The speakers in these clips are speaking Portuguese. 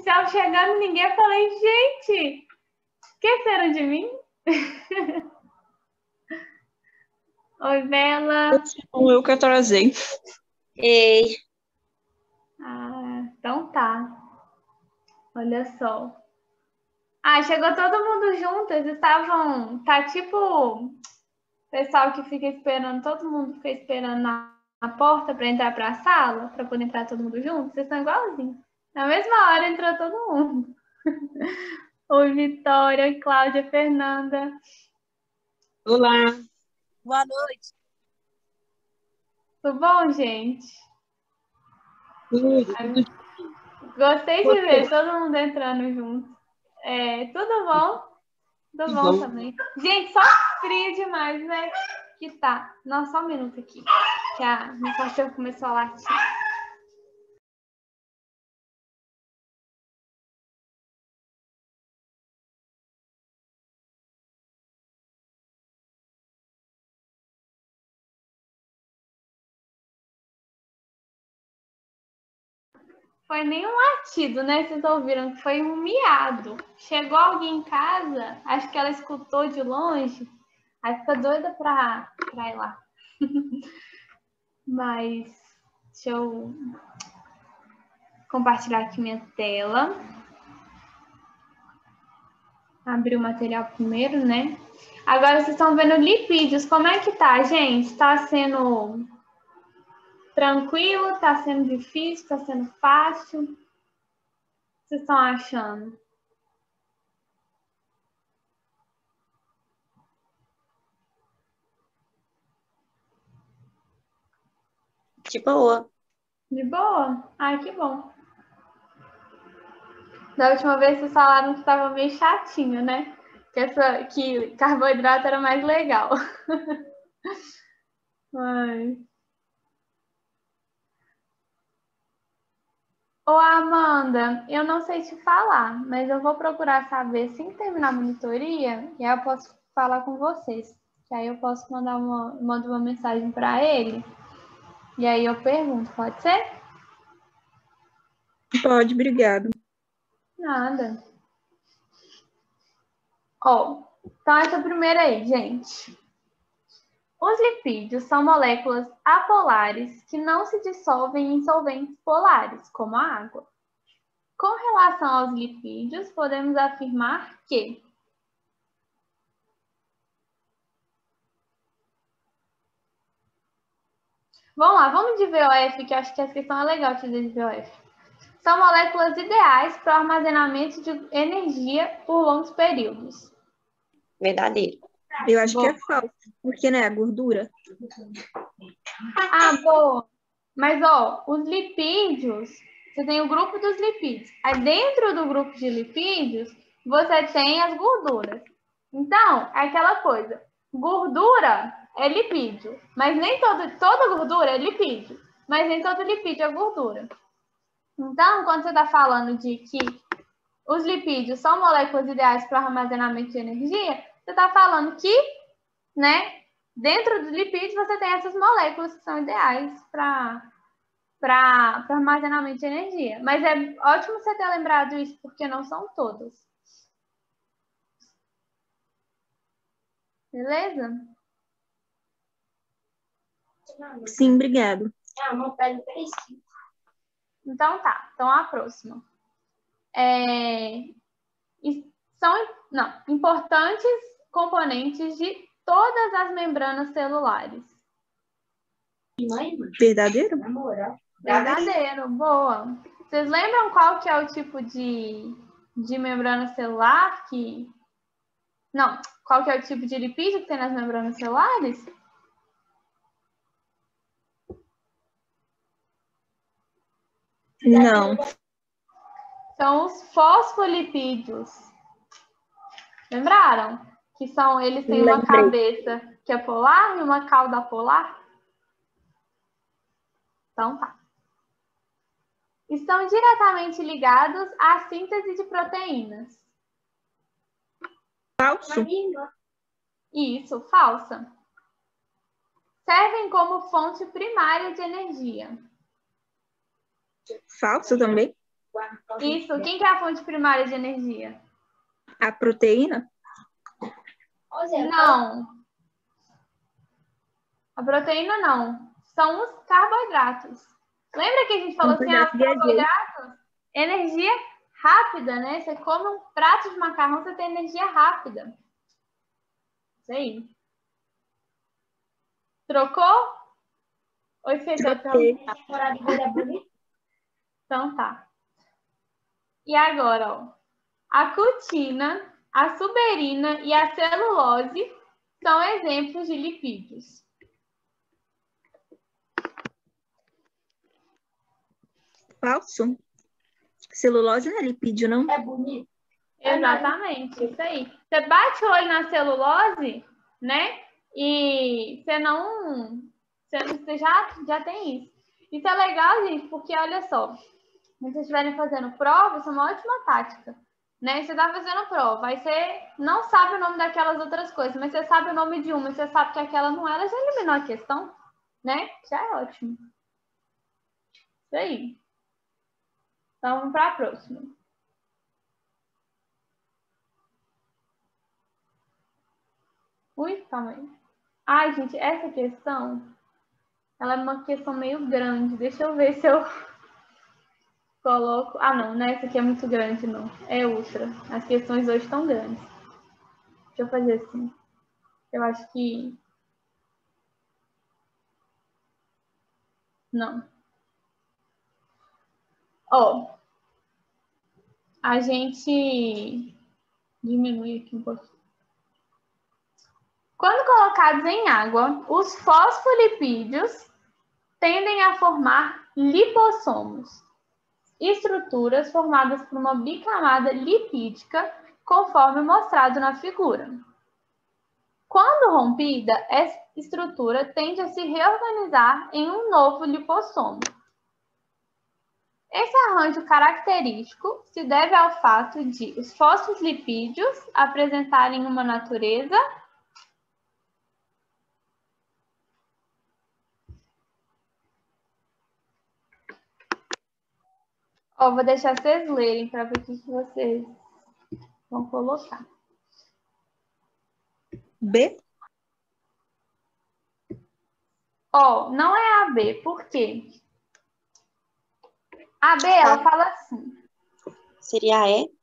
artificial chegando, ninguém. Eu falei, gente, esqueceram de mim? Oi, Bela. Eu que atrasei. Ei. Ah, então tá. Olha só. Ah, chegou todo mundo junto. Eles estavam... Tá tipo... Pessoal que fica esperando, todo mundo fica esperando na porta para entrar para a sala, para poder entrar todo mundo junto. Vocês estão igualzinhos. Na mesma hora entrou todo mundo. Oi, Vitória, Cláudia, Fernanda. Olá. Boa noite. Tudo bom, gente? Tudo. Gostei de ver todo mundo entrando junto. Tudo bom? Tudo bom também. Gente, só frio demais, né? Que tá. Nossa, só um minuto aqui. Que meu cachorro começou a latir. Foi nem um latido, né? Vocês ouviram? Foi um miado. Chegou alguém em casa, acho que ela escutou de longe, aí fica doida pra ir lá. Mas deixa eu compartilhar aqui minha tela. Abrir o material primeiro, né? Agora vocês estão vendo lipídios. Como é que tá, gente? Tá sendo tranquilo? Tá sendo difícil? Tá sendo fácil? O que vocês estão achando? De boa. De boa? Ai, que bom. Da última vez vocês falaram que estava meio chatinho, né? Que carboidrato era mais legal. Ai. Ô, Amanda, eu não sei te falar, mas eu vou procurar saber assim que terminar a monitoria, e aí eu posso falar com vocês. Que aí eu posso mando uma mensagem para ele, e aí eu pergunto, pode ser? Pode, obrigado. Nada. Ó, então essa primeira aí, gente. Os lipídios são moléculas apolares que não se dissolvem em solventes polares, como a água. Com relação aos lipídios, podemos afirmar que vamos lá, vamos de VOF, que eu acho que essa questão é legal de dizer de VOF. São moléculas ideais para o armazenamento de energia por longos períodos. Verdadeiro. Eu acho que é falso, porque, né, a gordura. Ah, boa. Mas, ó, os lipídios, você tem o grupo dos lipídios. Aí, dentro do grupo de lipídios, você tem as gorduras. Então, é aquela coisa. Gordura é lipídio, mas nem toda gordura é lipídio. Mas nem todo lipídio é gordura. Então, quando você está falando de que os lipídios são moléculas ideais para o armazenamento de energia, você está falando que, né, dentro dos lipídios você tem essas moléculas que são ideais para armazenamento de energia. Mas é ótimo você ter lembrado isso, porque não são todas. Beleza? Sim, obrigado. Então tá. Então a próxima. São importantes componentes de todas as membranas celulares. Verdadeiro? Verdadeiro, boa. Vocês lembram qual que é o tipo de membrana celular que... Não, qual que é o tipo de lipídio que tem nas membranas celulares? Não. São os fosfolipídios. Lembraram? Eles têm uma cabeça que é polar e uma cauda polar? Então tá. Estão diretamente ligados à síntese de proteínas. Falso? Isso, falsa. Servem como fonte primária de energia. Falso também? Isso. Quem que é a fonte primária de energia? A proteína? Não. A proteína não. São os carboidratos. Lembra que a gente falou assim, Carboidrato, viajei. carboidratos? Energia rápida, né? Você come um prato de macarrão, você tem energia rápida. Isso aí. Trocou? Ou esqueceu? Troquei. Então tá. E agora, ó. A cutina, a suberina e a celulose são exemplos de lipídios. Falso? Celulose não é lipídio, não? É bonito. Exatamente, isso aí. Você bate o olho na celulose, né? E você já tem isso. Isso é legal, gente, porque olha só, se vocês estiverem fazendo prova, isso é uma ótima tática, né? Você está fazendo prova, aí você não sabe o nome daquelas outras coisas, mas você sabe o nome de uma, você sabe que aquela não é, ela já eliminou a questão, né? Já é ótimo. Isso aí. Então, vamos para a próxima. Ui, calma aí. Ai, gente, essa questão, ela é uma questão meio grande. Deixa eu ver se eu coloco... Ah, não, né? Essa aqui é muito grande, não. É outra. As questões hoje estão grandes. Deixa eu fazer assim. Eu acho que... Não. Ó, a gente diminui aqui um pouquinho. Quando colocados em água, os fosfolipídios tendem a formar lipossomos, estruturas formadas por uma bicamada lipídica, conforme mostrado na figura. Quando rompida, essa estrutura tende a se reorganizar em um novo lipossomo. Esse arranjo característico se deve ao fato de os fosfolipídios apresentarem uma natureza vou deixar vocês lerem para ver o que vocês vão colocar. B? Não é a B, por quê? A B, ela fala assim. Seria a E?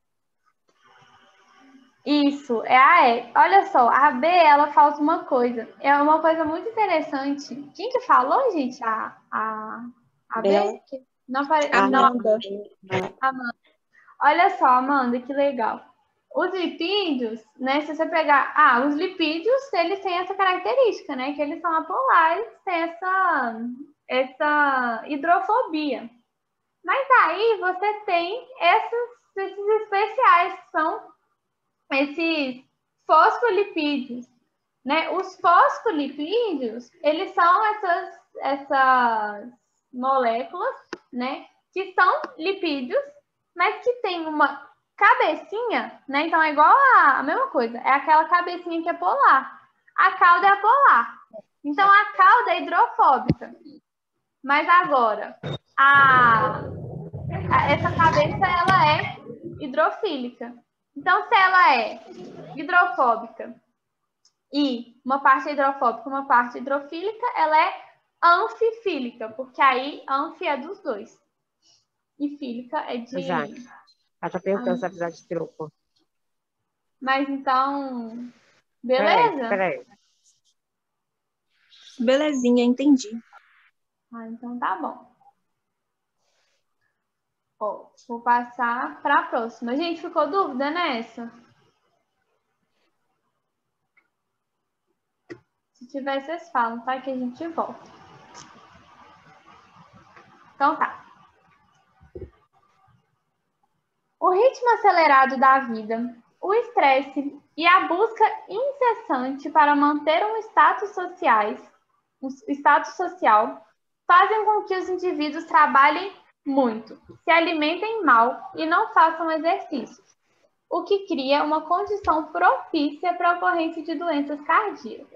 Isso, é a E. Olha só, a B, ela falta uma coisa. É uma coisa muito interessante. Quem que falou, gente? A B? Não apareceu. Amanda. Amanda. Olha só, Amanda, que legal. Os lipídios, né? Se você pegar... os lipídios, eles têm essa característica, né? Que eles são apolares, têm essa hidrofobia. Mas aí você tem esses especiais, que são esses fosfolipídios, né? Os fosfolipídios, eles são essas moléculas, né? Que são lipídios, mas que tem uma cabecinha, né? Então é igual a mesma coisa, é aquela cabecinha que é polar. A cauda é apolar. Então a cauda é hidrofóbica. Mas agora, essa cabeça, ela é hidrofílica. Então, se ela é hidrofóbica e uma parte é hidrofóbica e uma parte hidrofílica, ela é anfifílica, porque aí anfi é dos dois. E fílica é de... Exato. Ela tá perguntando se vai precisar de troco. Mas então... Beleza? Peraí. Belezinha, entendi. Então tá bom. Vou passar para a próxima. Gente, ficou dúvida nessa? Se tiver, vocês falam, tá? Que a gente volta. Então tá. O ritmo acelerado da vida, o estresse e a busca incessante para manter um status social fazem com que os indivíduos trabalhem muito, se alimentem mal e não façam exercícios, o que cria uma condição propícia para a ocorrência de doenças cardíacas.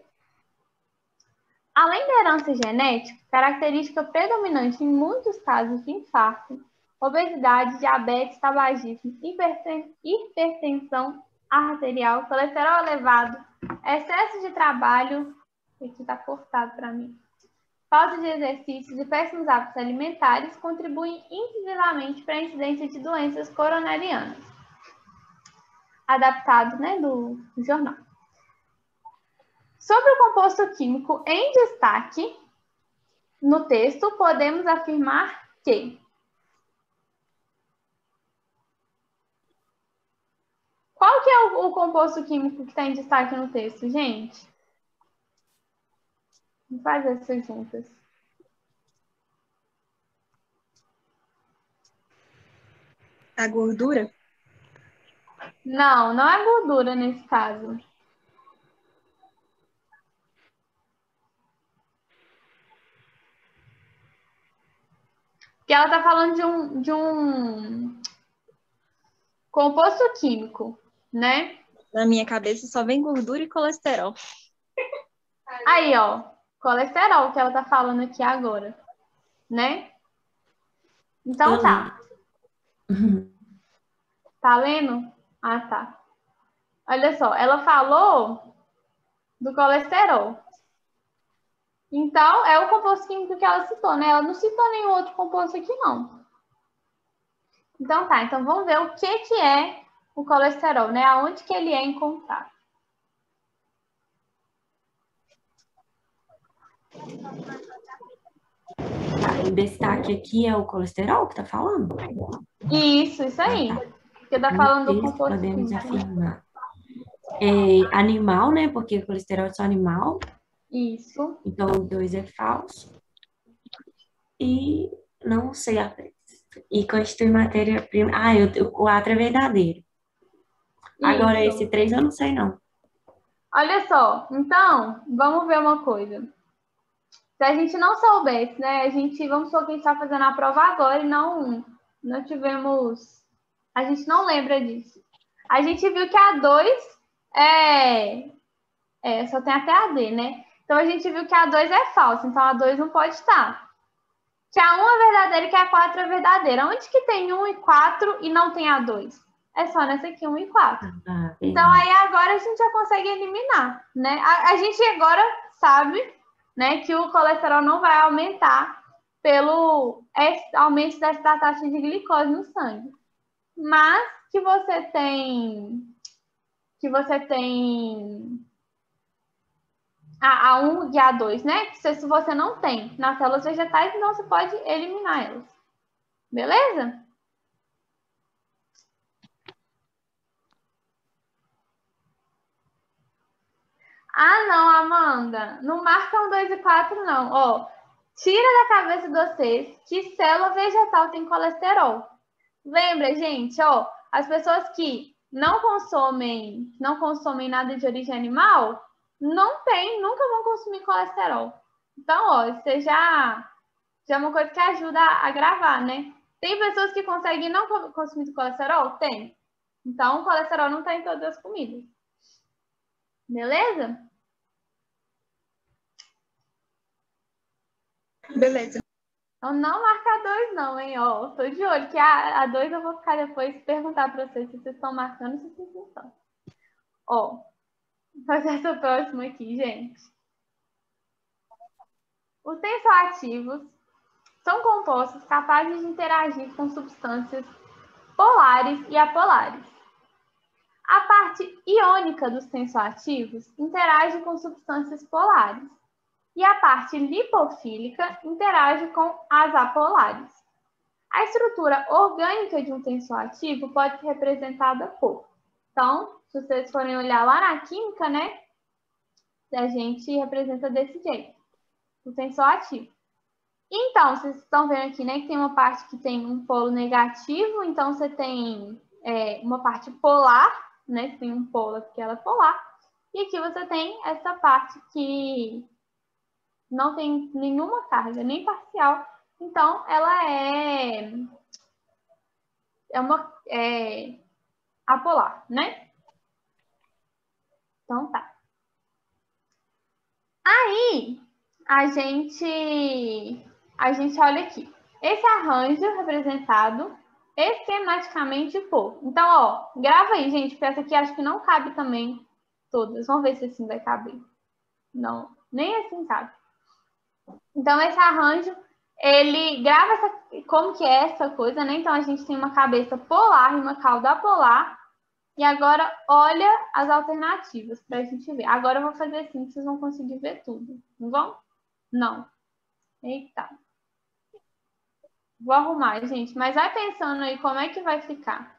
Além da herança genética, característica predominante em muitos casos de infarto, obesidade, diabetes, tabagismo, hipertensão arterial, colesterol elevado, excesso de trabalho, aqui está cortado para mim, falta de exercícios e péssimos hábitos alimentares contribuem incisivamente para a incidência de doenças coronarianas. Adaptado, né, do jornal. Sobre o composto químico em destaque, no texto, podemos afirmar que qual que é o composto químico que está em destaque no texto, gente? Vamos fazer essas juntas. A gordura? Não, não é gordura nesse caso. Porque ela está falando de um composto químico, né? Na minha cabeça só vem gordura e colesterol. Aí, ó, colesterol que ela está falando aqui agora, né? Então tá. Tá lendo? Ah, tá. Olha só, ela falou do colesterol. Então, é o composto químico que ela citou, né? Ela não citou nenhum outro composto aqui, não. Então tá, então vamos ver o que é o colesterol, né? Aonde que ele é encontrado. O destaque aqui é o colesterol que tá falando? Isso aí. Porque tá falando do No texto composto podemos químico. afirmar. É animal, né? Porque o colesterol é só animal. Isso. Então, o 2 é falso. E não sei a vez. E constitui matéria-prima. Ah, o 4 é verdadeiro. Agora, Isso. esse 3 eu não sei, não. Olha só, então, vamos ver uma coisa. Se a gente não soubesse, né? Vamos supor que a gente está fazendo a prova agora e não tivemos. A gente não lembra disso. A gente viu que a 2 só tem até a D, né? Então a gente viu que a 2 é falsa, então a 2 não pode estar. Que a 1 é verdadeira e que a 4 é verdadeira. Onde que tem 1 e 4 e não tem a 2? É só nessa aqui, 1 e 4. Então aí agora a gente já consegue eliminar, né? A gente agora sabe, né, que o colesterol não vai aumentar pelo aumento da taxa de glicose no sangue. Mas que você tem a 1 e a 2, né? Que se você não tem nas células vegetais, então você pode eliminar elas. Beleza? Ah, não, Amanda. Não marcam 2 e 4, não. Ó, tira da cabeça de vocês que célula vegetal tem colesterol. Lembra, gente, ó, as pessoas que não consomem nada de origem animal, nunca vão consumir colesterol. Então, ó, isso já é uma coisa que ajuda a gravar, né? Tem pessoas que conseguem não consumir colesterol? Tem. Então, o colesterol não está em todas as comidas. Beleza? Beleza. Então, não marca 2 não, hein? Ó, tô de olho, que a 2 eu vou ficar depois perguntar para vocês se vocês estão marcando, se vocês não estão. Ó, vou fazer essa próxima aqui, gente. Os tensoativos são compostos capazes de interagir com substâncias polares e apolares. A parte iônica dos tensoativos interage com substâncias polares e a parte lipofílica interage com as apolares. A estrutura orgânica de um tensoativo pode ser representada por. Então, se vocês forem olhar lá na química, né, a gente representa desse jeito, o tensoativo. Então, vocês estão vendo aqui, né, que tem uma parte que tem um polo negativo, então você tem uma parte polar, né, você tem um polo aqui que ela é polar, e aqui você tem essa parte que não tem nenhuma carga, nem parcial, então ela é apolar, né? Então tá. Aí a gente olha aqui. esse arranjo representado esquematicamente por. Então, ó, grava aí, gente, porque essa aqui acho que não cabe também todas. Vamos ver se assim vai caber. Não, nem assim cabe. Então, esse arranjo, ele grava como que é essa coisa, né? Então, a gente tem uma cabeça polar e uma cauda polar. E agora, olha as alternativas para a gente ver. Agora eu vou fazer assim, que vocês vão conseguir ver tudo. Não vão? Não. Eita. Vou arrumar, gente. Mas vai pensando aí como é que vai ficar.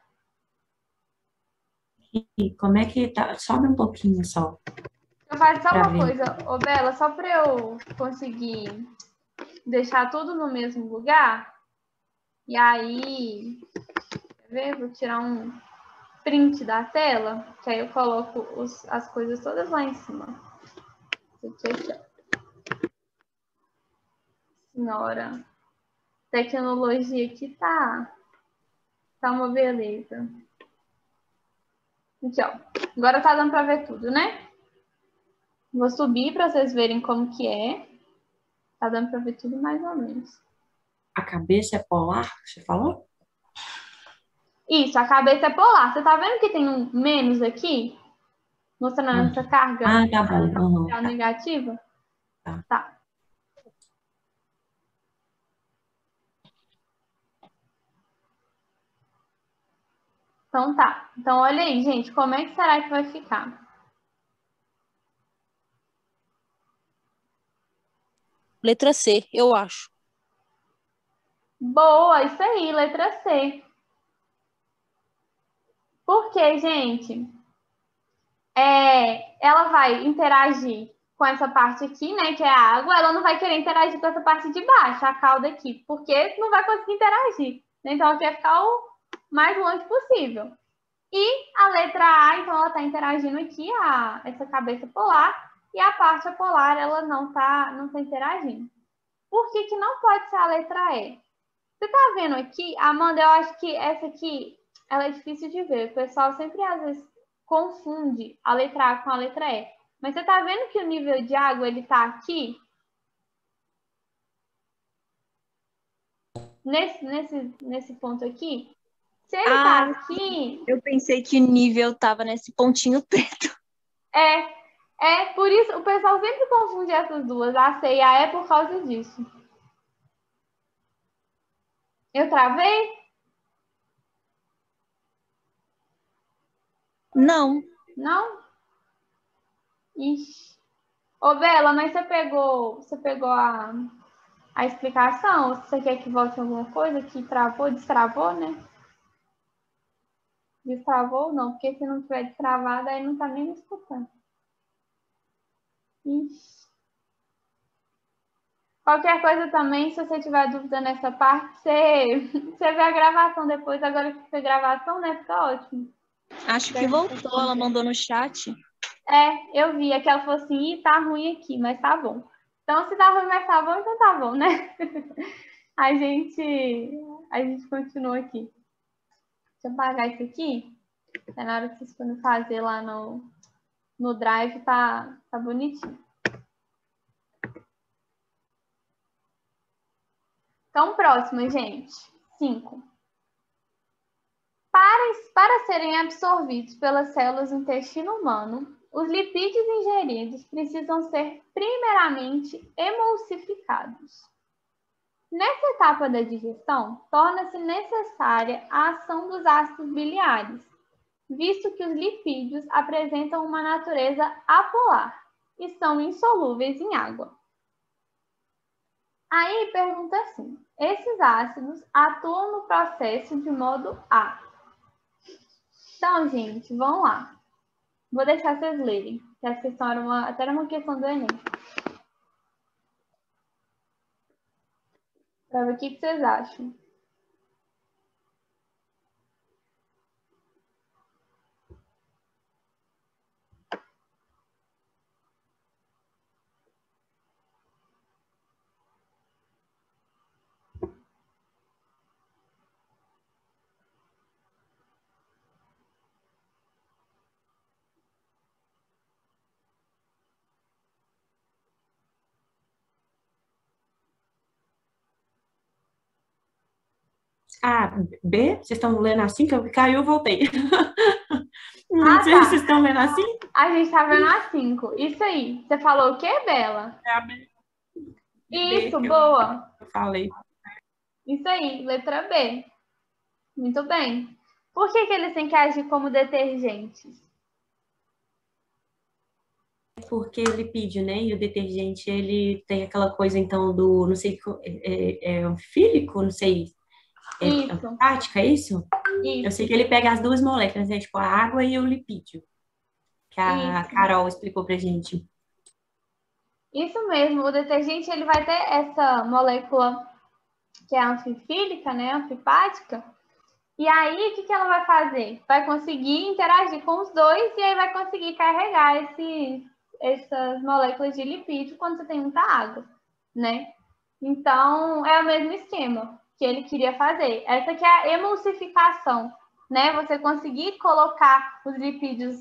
E como é que tá? Sobe um pouquinho só, Eu faço só pra uma ver. coisa, ô Bela, só para eu conseguir deixar tudo no mesmo lugar. E aí, quer ver? Vou tirar um print da tela, que aí eu coloco as coisas todas lá em cima. Isso aqui, ó. Senhora, tecnologia aqui tá uma beleza. Aqui, ó. Agora tá dando para ver tudo, né? Vou subir para vocês verem como que é. Tá dando para ver tudo mais ou menos. A cabeça é polar, você falou? Isso, a cabeça é polar. Você tá vendo que tem um menos aqui? Mostrando essa carga Ah, tá bom. Uhum, tá, negativa? tá. Tá. Então tá. Então olha aí, gente, como é que será que vai ficar? Letra C, eu acho. Boa, isso aí, letra C. Por quê, gente? Ela vai interagir com essa parte aqui, né, que é a água, ela não vai querer interagir com essa parte de baixo, a cauda aqui, porque não vai conseguir interagir. Então, ela quer ficar o mais longe possível. E a letra A, então, ela está interagindo aqui, essa cabeça polar, e a parte polar, ela não tá interagindo. Por que que não pode ser a letra E? Você tá vendo aqui, Amanda, eu acho que essa aqui, ela é difícil de ver. O pessoal sempre, às vezes, confunde a letra A com a letra E. Mas você tá vendo que o nível de água, ele tá aqui? Nesse ponto aqui? Se ele tá aqui, eu pensei que o nível tava nesse pontinho preto. por isso, o pessoal sempre confunde essas duas, a C e a E, por causa disso. Eu travei? Não. Não? Ixi. Ô, Bela, mas você pegou a explicação? Ou se você quer que volte alguma coisa que travou, destravou, né? Destravou ou não? Porque se não tiver destravado, aí não tá nem me escutando. Ixi. Qualquer coisa também, se você tiver dúvida nessa parte, você vê a gravação depois. Agora que foi gravação, né? Fica ótimo. Acho que voltou, ela mandou no chat. Eu vi. Aqui ela falou assim, Ih, tá ruim aqui, mas tá bom. Então, se tá ruim, mas tá bom, então tá bom, né? A gente continua aqui. Deixa eu apagar isso aqui. Tá na hora que vocês forem fazer lá no Drive, tá bonitinho. Então, próximo, gente. 5. Para serem absorvidos pelas células do intestino humano, os lipídios ingeridos precisam ser primeiramente emulsificados. Nessa etapa da digestão, torna-se necessária a ação dos ácidos biliares, visto que os lipídios apresentam uma natureza apolar e são insolúveis em água. Aí pergunta assim: esses ácidos atuam no processo de modo A. Então, gente, vamos lá. Vou deixar vocês lerem, que essa questão até era uma questão do Enem. Para ver o que vocês acham. Ah, B? Vocês estão lendo assim? Que eu caiu, eu voltei. Não sei se tá. vocês estão lendo assim. A gente tá vendo a 5. Isso aí. Você falou o quê, Bela? É a B, Isso, que boa. eu falei. Isso aí, letra B. Muito bem. Por que eles têm que agir como detergentes? Porque ele pede, né? E o detergente, ele tem aquela coisa, então, do, não sei, é anfílico, não sei, Isso, prática, é isso? Eu isso, sei que ele pega as duas moléculas, né? Tipo, a água e o lipídio, que a isso. Carol explicou pra gente. Isso mesmo. O detergente ele vai ter essa molécula que é anfifílica, né? Anfipática. E aí, o que ela vai fazer? Vai conseguir interagir com os dois e aí vai conseguir carregar essas moléculas de lipídio quando você tem muita água, né? Então, é o mesmo esquema que ele queria fazer. Essa que é a emulsificação, né? Você conseguir colocar os lipídios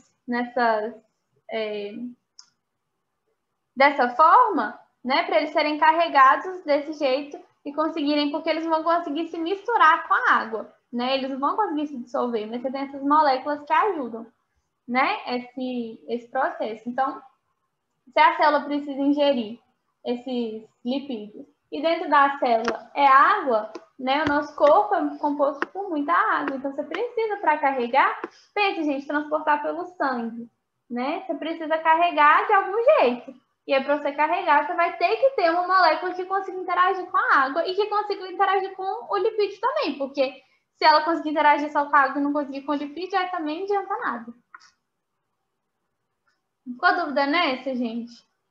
dessa forma, né? Para eles serem carregados desse jeito e conseguirem, porque eles vão conseguir se misturar com a água, né? Eles não vão conseguir se dissolver, mas você tem essas moléculas que ajudam, né? Esse processo. Então, se a célula precisa ingerir esses lipídios e dentro da célula é água, né? O nosso corpo é composto por muita água, então você precisa para carregar, pense, gente, transportar pelo sangue, né? Você precisa carregar de algum jeito. E aí, para você carregar, você vai ter que ter uma molécula que consiga interagir com a água e que consiga interagir com o lipídio também, porque se ela conseguir interagir só com a água e não conseguir com o lipídio, aí também não adianta nada. Ficou dúvida nessa, gente?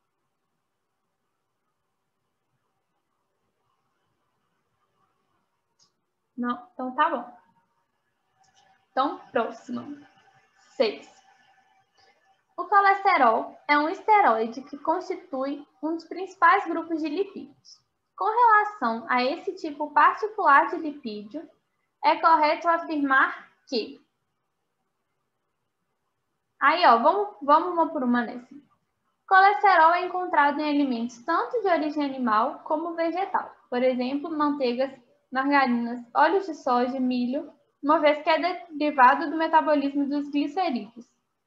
Não? Então tá bom. Então, próximo. 6. O colesterol é um esteroide que constitui um dos principais grupos de lipídios. Com relação a esse tipo particular de lipídio, é correto afirmar que... Aí, ó, vamos uma por uma nessa. Colesterol é encontrado em alimentos tanto de origem animal como vegetal. Por exemplo, manteigas, margarinas, óleos de soja, milho, uma vez que é derivado do metabolismo dos glicerídeos.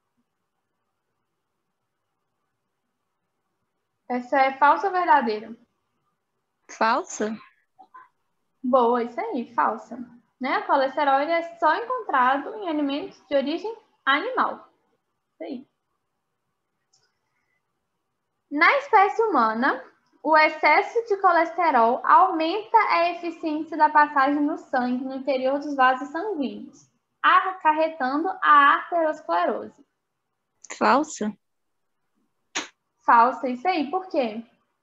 Essa é falsa ou verdadeira? Falsa? Boa, isso aí, falsa. Né? O colesterol ele é só encontrado em alimentos de origem animal. Isso aí. Na espécie humana, o excesso de colesterol aumenta a eficiência da passagem no sangue no interior dos vasos sanguíneos, acarretando a arteriosclerose. Falsa? Falsa, isso aí. Por quê?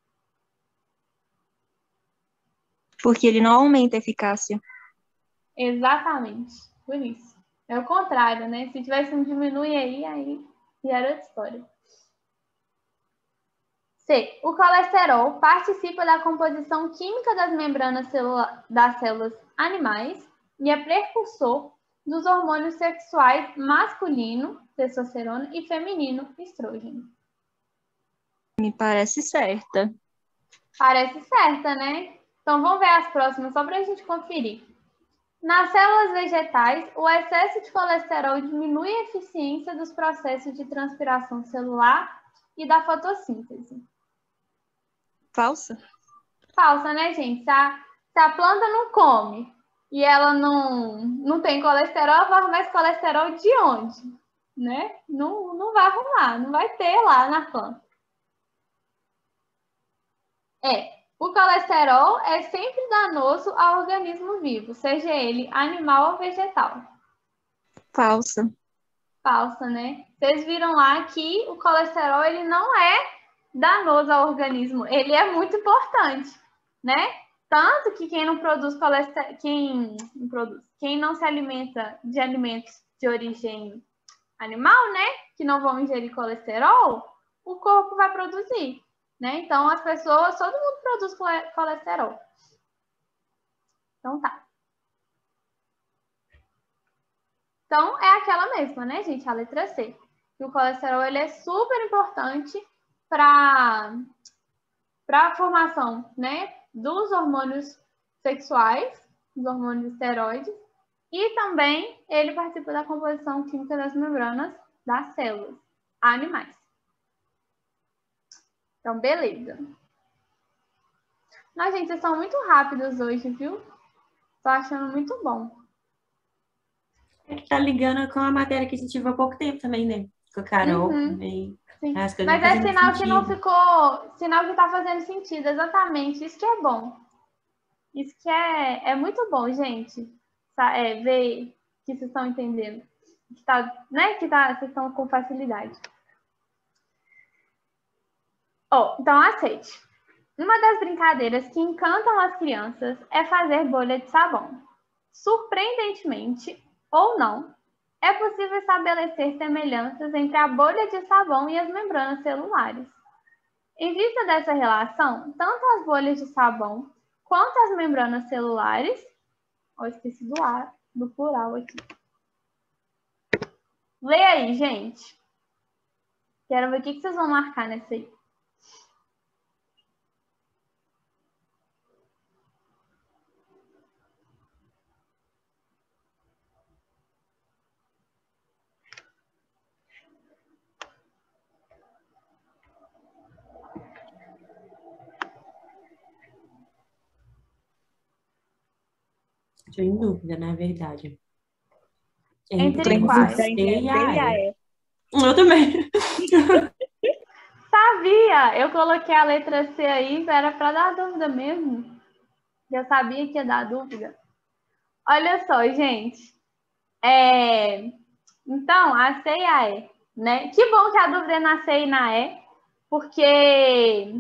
Porque ele não aumenta a eficácia. Exatamente, por isso. É o contrário, né? Se tivesse um diminui aí já era outra história. C. O colesterol participa da composição química das membranas das células animais e é precursor dos hormônios sexuais masculino, testosterona, e feminino, estrógeno. Me parece certa. Parece certa, né? Então vamos ver as próximas só para a gente conferir. Nas células vegetais, o excesso de colesterol diminui a eficiência dos processos de transpiração celular e da fotossíntese. Falsa? Falsa, né, gente? Se a planta não come e ela não tem colesterol, ela vai arrumar esse colesterol de onde? Né? Não vai arrumar, não vai ter lá na planta. O colesterol é sempre danoso ao organismo vivo, seja ele animal ou vegetal. Falsa. Falsa, né? Vocês viram lá que o colesterol ele não é danoso ao organismo, ele é muito importante, né? Tanto que quem não produz colesterol, quem não se alimenta de alimentos de origem animal, né? Que não vão ingerir colesterol, o corpo vai produzir, né? Então as pessoas, todo mundo produz colesterol. Então tá. Então é aquela mesma, né, gente? A letra C. Que o colesterol ele é super importante para a formação, né, dos hormônios sexuais os hormônios esteroides, e também ele participa da composição química das membranas das células animais. Então, beleza. Nossa, gente, vocês são muito rápidos hoje, viu? Tô achando muito bom. É que tá ligando com a matéria que a gente viu há pouco tempo também, né? Com a Carol também. Sim. As coisas Mas vão é fazendo sinal que não sentido. ficou. Sinal que tá fazendo sentido, exatamente. Isso que é bom. Isso que é muito bom, gente. Ver que vocês estão entendendo. Que tá, né? Vocês estão com facilidade. Então aceite. Uma das brincadeiras que encantam as crianças é fazer bolha de sabão. Surpreendentemente, ou não, é possível estabelecer semelhanças entre a bolha de sabão e as membranas celulares. Em vista dessa relação, tanto as bolhas de sabão quanto as membranas celulares... esqueci do plural aqui. Lê aí, gente. Quero ver o que vocês vão marcar nessa aí. Estou em dúvida, na verdade. Entre Tem quais? dúvida entre C e a D e a a E. E. Eu também. Sabia! Eu coloquei a letra C aí, era para dar dúvida mesmo. Já sabia que ia dar dúvida. Olha só, gente. Então, a C e a E, né? Que bom que a dúvida é na C e na E, porque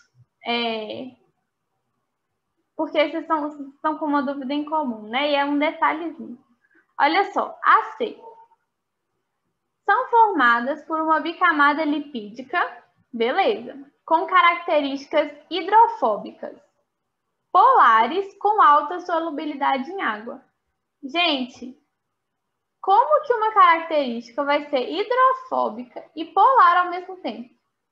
vocês estão com uma dúvida em comum, né? E é um detalhezinho. Olha só, a C. São formadas por uma bicamada lipídica, beleza, com características hidrofóbicas, polares com alta solubilidade em água. Gente, como que uma característica vai ser hidrofóbica e polar ao mesmo tempo?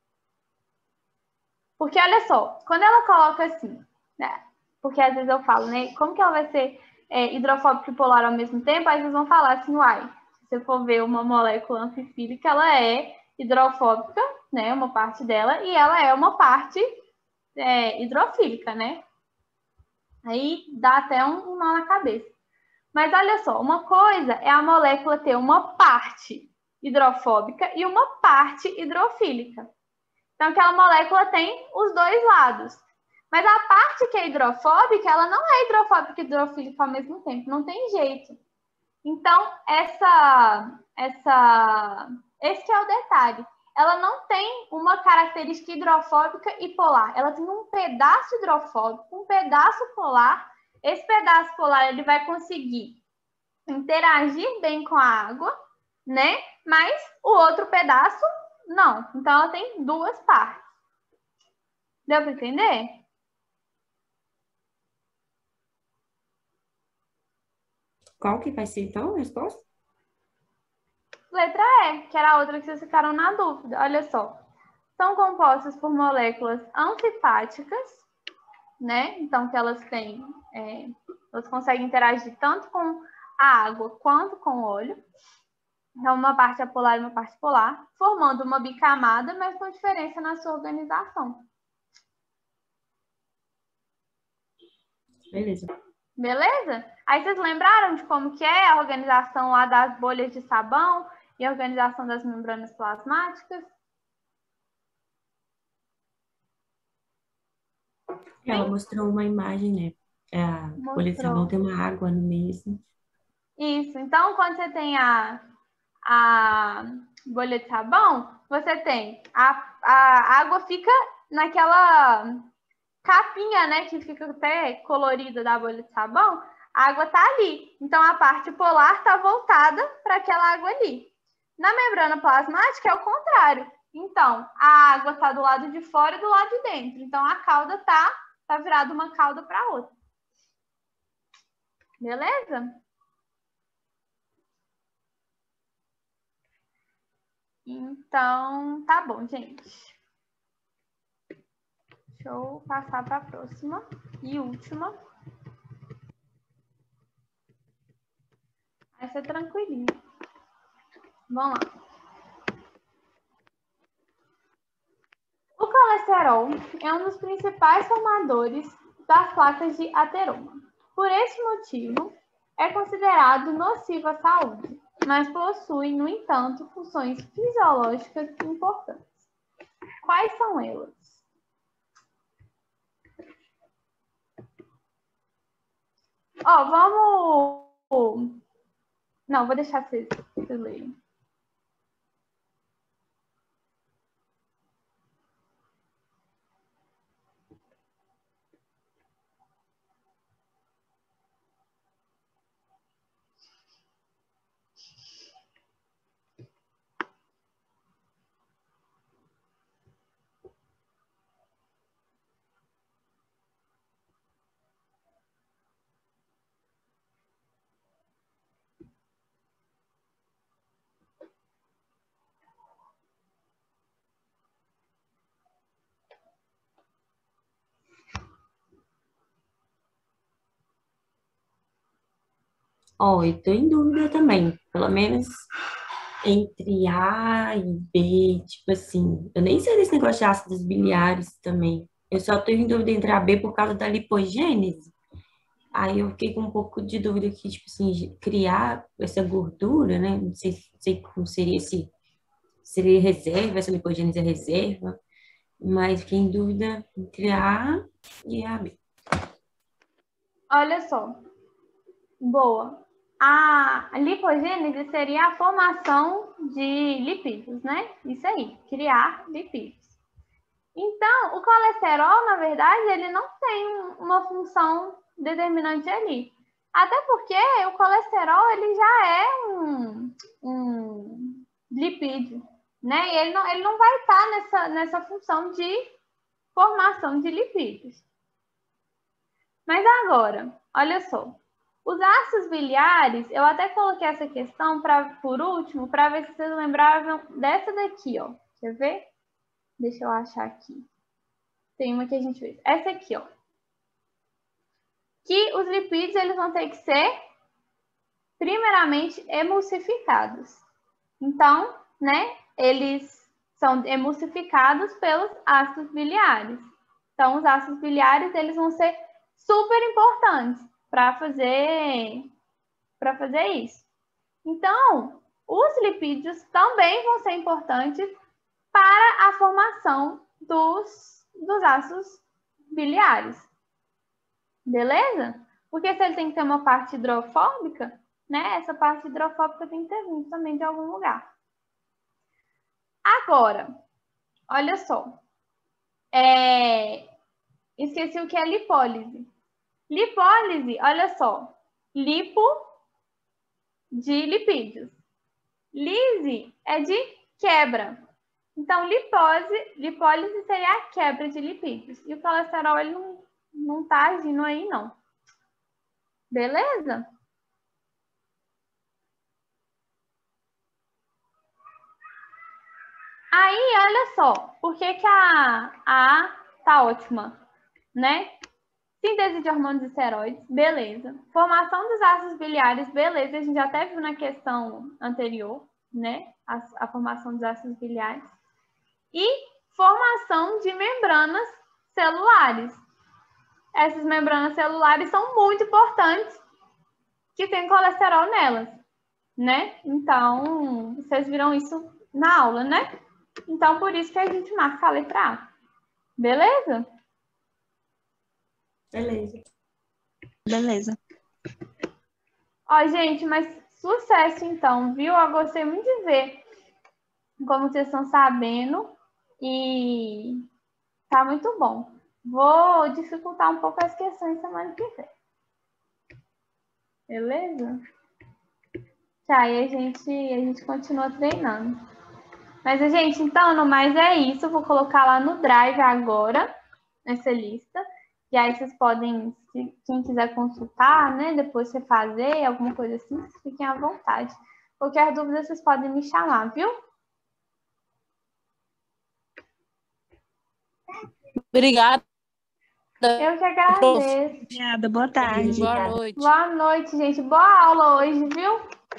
Porque olha só, quando ela coloca assim, né? Porque às vezes eu falo, né? Como que ela vai ser hidrofóbica e polar ao mesmo tempo? Aí vocês vão falar assim, uai, se você for ver uma molécula anfifílica, ela é hidrofóbica, né? Uma parte dela, e ela é uma parte hidrofílica, né? Aí dá até um nó na cabeça. Mas olha só, uma coisa é a molécula ter uma parte hidrofóbica e uma parte hidrofílica. Então, aquela molécula tem os dois lados. Mas a parte que é hidrofóbica, ela não é hidrofóbica e hidrofílica ao mesmo tempo. Não tem jeito. Então, esse que é o detalhe. Ela não tem uma característica hidrofóbica e polar. Ela tem um pedaço hidrofóbico, um pedaço polar. Esse pedaço polar ele vai conseguir interagir bem com a água, né? Mas o outro pedaço, não. Então, ela tem duas partes. Deu para entender? Qual que vai ser, então, a resposta? Letra E, que era a outra que vocês ficaram na dúvida. Olha só. São compostas por moléculas anfipáticas, né? Então, que elas têm... elas conseguem interagir tanto com a água quanto com o óleo. Então, uma parte é polar e uma parte polar, formando uma bicamada, mas com diferença na sua organização. Beleza. Beleza? Aí vocês lembraram de como que é a organização lá das bolhas de sabão e a organização das membranas plasmáticas? Ela mostrou uma imagem, né? A bolha de sabão tem uma água no meio, assim. Isso. Então, quando você tem a bolha de sabão, você tem a água fica naquela capinha, né, que fica até colorida da bolha de sabão, a água tá ali. Então, a parte polar tá voltada para aquela água ali. Na membrana plasmática é o contrário. Então, a água tá do lado de fora e do lado de dentro. Então, a cauda tá virada uma cauda para outra. Beleza? Então, tá bom, gente. Deixa eu passar para a próxima e última. Essa é tranquilinha. Vamos lá. O colesterol é um dos principais formadores das placas de ateroma. Por esse motivo, é considerado nocivo à saúde, mas possui, no entanto, funções fisiológicas importantes. Quais são elas? Vamos... Não, vou deixar vocês lerem. Eu tô em dúvida também. Pelo menos entre A e B, tipo assim. Eu nem sei desse negócio de ácidos biliares também. Eu só tô em dúvida entre a B por causa da lipogênese. Aí eu fiquei com um pouco de dúvida que, tipo assim, criar essa gordura, né? Não sei como seria seria reserva, essa lipogênese é reserva, mas fiquei em dúvida entre a A e a B. Olha só. Boa. A lipogênese seria a formação de lipídios, né? Isso aí, criar lipídios. Então, o colesterol, na verdade, ele não tem uma função determinante ali. Até porque o colesterol, ele já é um lipídio, né? E ele não vai estar nessa função de formação de lipídios. Mas agora, olha só. Os ácidos biliares, eu até coloquei essa questão por último, para ver se vocês lembravam dessa daqui, ó. Quer ver? Deixa eu achar aqui. Tem uma que a gente fez. Essa aqui, ó. Que os lipídios, eles vão ter que ser, primeiramente, emulsificados. Então, né, eles são emulsificados pelos ácidos biliares. Então, os ácidos biliares, eles vão ser super importantes para fazer isso. Então, os lipídios também vão ser importantes para a formação dos ácidos biliares. Beleza? Porque se ele tem que ter uma parte hidrofóbica, né? Essa parte hidrofóbica tem que ter vindo também de algum lugar. Agora, olha só. Esqueci o que é lipólise. Lipólise, olha só. Lipo de lipídios. Lise é de quebra. Então, lipólise seria a quebra de lipídios. E o colesterol, ele não tá agindo aí, não. Beleza? Aí, olha só. Por que a A tá ótima, né? Síntese de hormônios e esteroides, beleza. Formação dos ácidos biliares, beleza. A gente já até viu na questão anterior, né? A formação dos ácidos biliares. E formação de membranas celulares. Essas membranas celulares são muito importantes, que tem colesterol nelas, né? Então, vocês viram isso na aula, né? Então, por isso que a gente marca a letra A. Beleza? Beleza. Beleza. Ó, gente, mas sucesso então, viu? Eu gostei muito de ver como vocês estão sabendo e tá muito bom. Vou dificultar um pouco as questões semana que vem. Beleza? Tá, aí a gente continua treinando. Mas, gente, então, no mais é isso. Eu vou colocar lá no Drive agora, essa lista. E aí vocês podem, quem quiser consultar, né? Depois você fazer alguma coisa assim, fiquem à vontade. Qualquer dúvida, vocês podem me chamar, viu? Obrigada. Eu que agradeço. Obrigada, boa tarde. Boa noite. Boa noite, gente. Boa aula hoje, viu?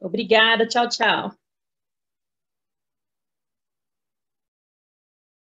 Obrigada, tchau, tchau.